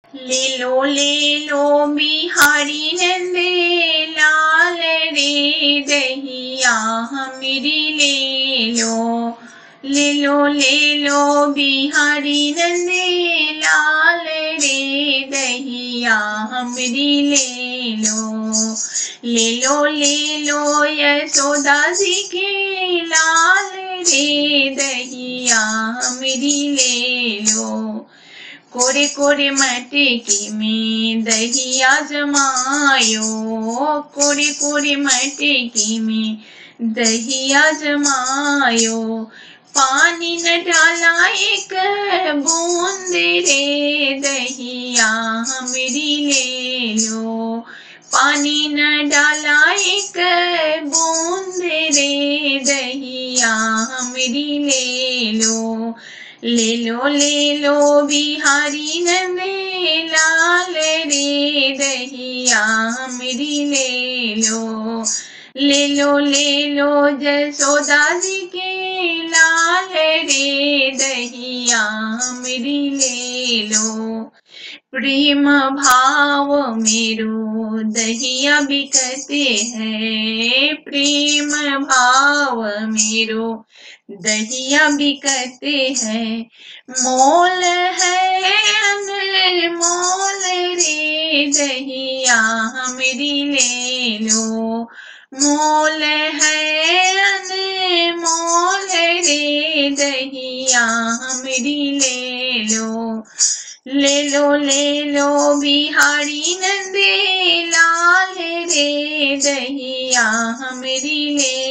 ले लो बिहारी नंदे लाल रे दहिया हमरी ले लो बिहारी नंदे लाल रे दहिया हमरी ले लो यशोदा जी के लाल रे दहिया हमरी ले लो। कोरे कोरे मटकी में दहिया जमायो, कोरे कोरे मटकी में दहिया जमायो, पानी न डाला एक बूंद रे दहिया हमरी ले लो। पानी न डाला एक बूंद रे दहिया हमरी ले लो बिहारी नंदे लाल रे दहिया हमरी ले लो जसोदा जी के लाल रे दहिया हमरी ले लो। प्रेम भाव मेरो दहिया बिकते हैं, प्रेम भाव मेरो दहिया बिकते हैं, मोल है अनमोल रे दहिया हमरी ले लो। मोल है अनमोल रे दहिया हमरी ले लो बिहारी नंदे लाल रे दहिया हमरी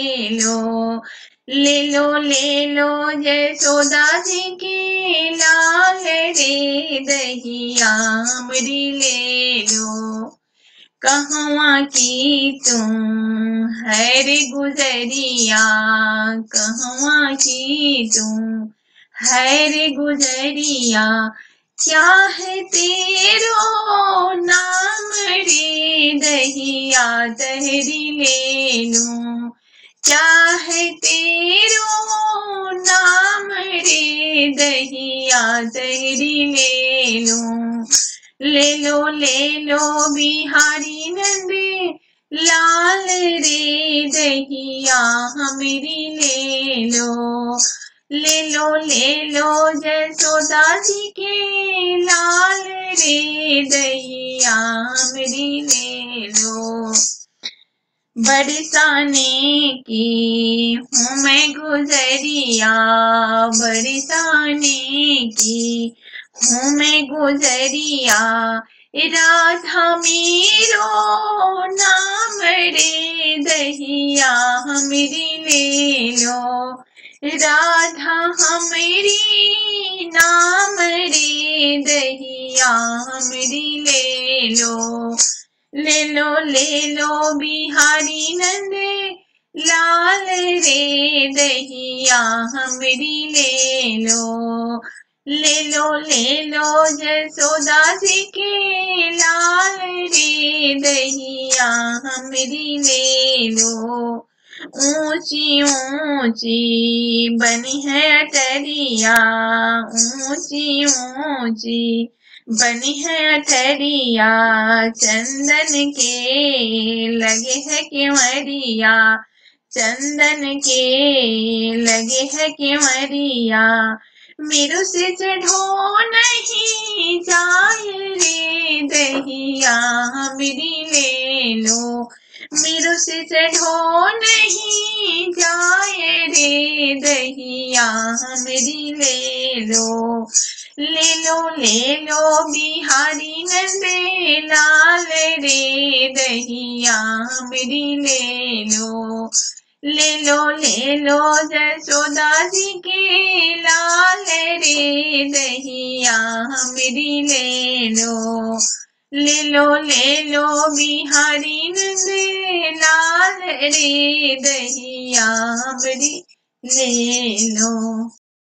ले लो जसोदा जी के लाल रे दहिया हमरी ले लो। कहवा की तुम है रे गुजरिया, कहवा की तुम है रे गुजरिया, चाहे तेरो नाम रे दहिया तहरी ले लूं, चाहे तेरो नाम रे दहिया तहरी ले लो बिहारी नंदे लाल रे दहिया हमरी ले लो जसोदा जी के लाल रे दहिया हमरी ले लो। बरसाने की हूँ मैं गुजरिया, बरसाने की हूँ मैं गुजरिया, राधा मेरो नाम रे दहिया हमरी ले लो। राधा हमरी नाम रे दहिया हमरी ले लो बिहारी नंदे लाल रे दहिया हमरी ले लो जसोदा जी के लाल रे दहिया हमरी ले लो। ऊंची ऊंची बनी है अटरिया, ऊंची ऊंची बनी है अटरिया, चंदन के लगे है केवड़िया, चंदन के लगे है केवड़िया, मेरू से चढ़ो नहीं जाए रे दहिया हमरी ले लो। मेरू से चढ़ो नहीं जाए रे दहिया हमरी ले लो बिहारी नंदे लाल रे दहिया हमरी ले लो जसोदा जी के लाल रे दहिया हमरी ले लो बिहारी नंदे लाल रे दहिया हमरी ले लो।